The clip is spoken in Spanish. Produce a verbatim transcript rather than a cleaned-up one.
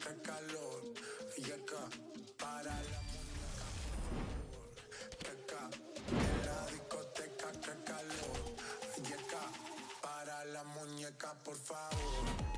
qué calor. Y acá, para la muñeca, por favor. Que acá, en la discoteca, qué calor. Y acá, para la muñeca, por favor.